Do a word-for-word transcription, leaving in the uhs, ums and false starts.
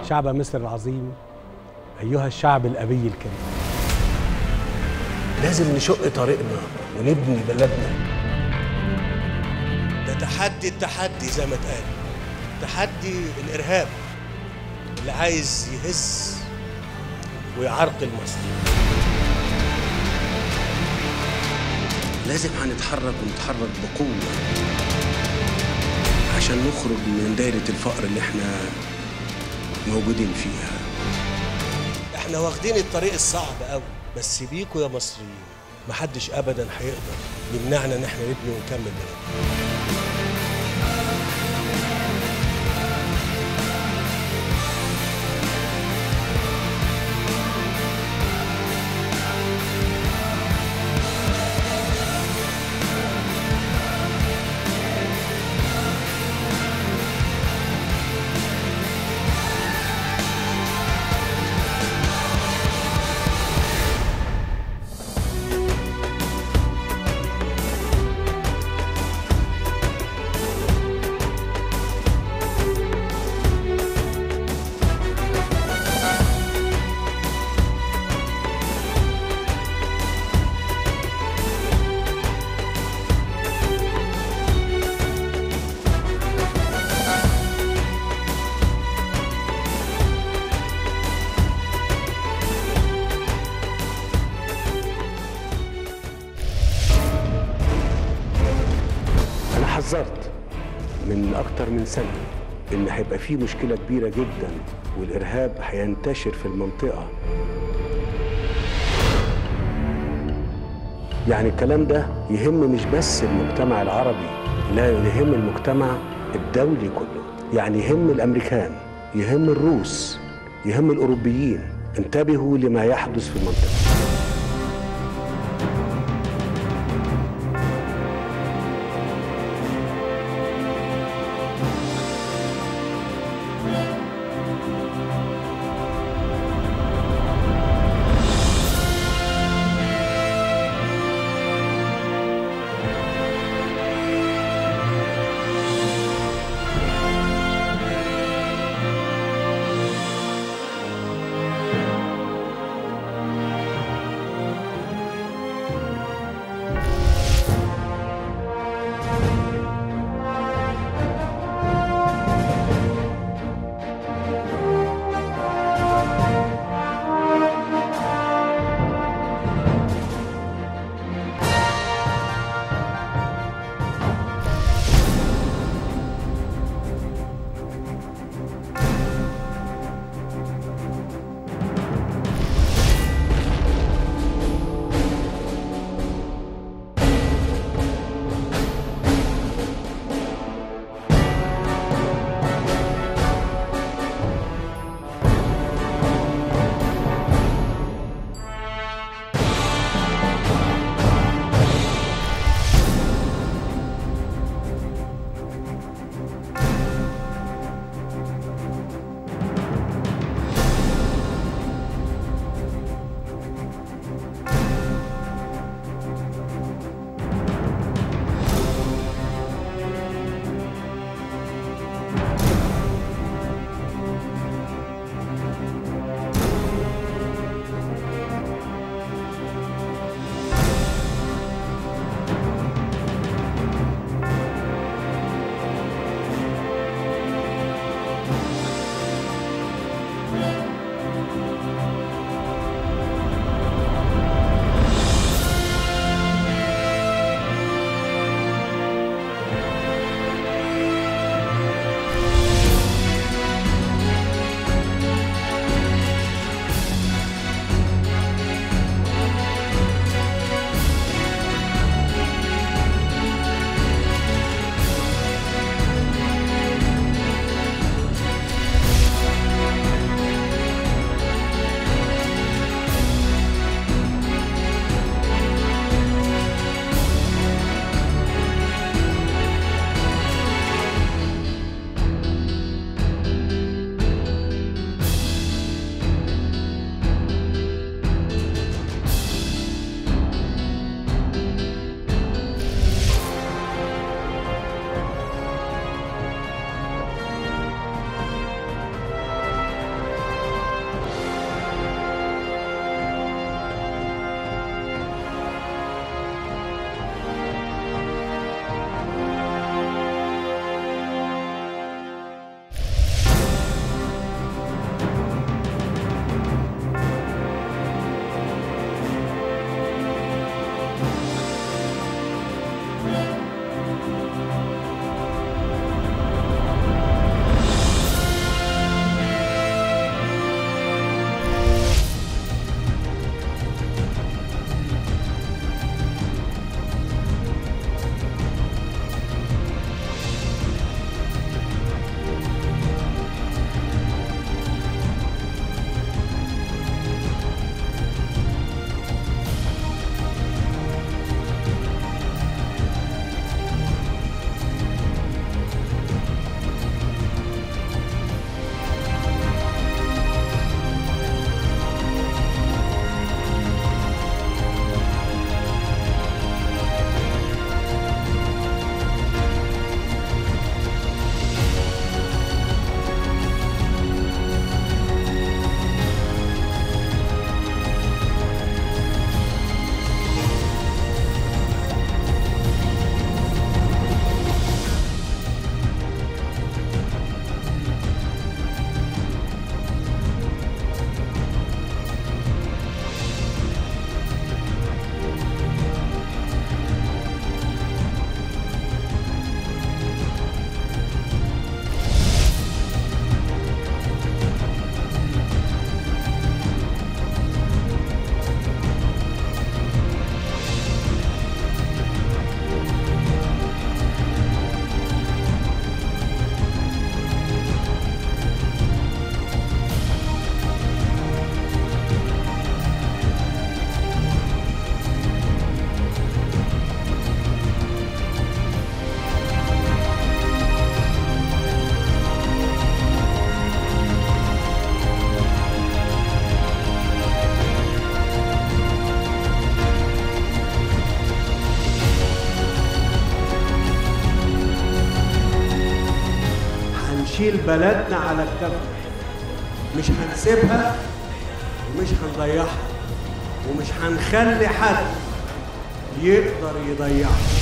شعب مصر العظيم، أيها الشعب الأبي الكريم، لازم نشق طريقنا ونبني بلدنا. ده تحدي التحدي زي ما اتقال، تحدي الإرهاب اللي عايز يهز ويعرقل مصر. لازم هنتحرك ونتحرك بقوة عشان نخرج من دايرة الفقر اللي احنا موجودين فيها. احنا واخدين الطريق الصعب قوي، بس بيكوا يا مصريين محدش ابدا هيقدر يمنعنا ان احنا نبني ونكمل بلدنا. حذرت من أكتر من سنة إن هيبقى فيه مشكلة كبيرة جدا والإرهاب هينتشر في المنطقة. يعني الكلام ده يهم مش بس المجتمع العربي، لا، يهم المجتمع الدولي كله. يعني يهم الأمريكان، يهم الروس، يهم الأوروبيين. انتبهوا لما يحدث في المنطقة. هنشيل بلدنا على كتافنا، مش هنسيبها ومش هنضيعها، ومش هنخلي حد يقدر يضيعها.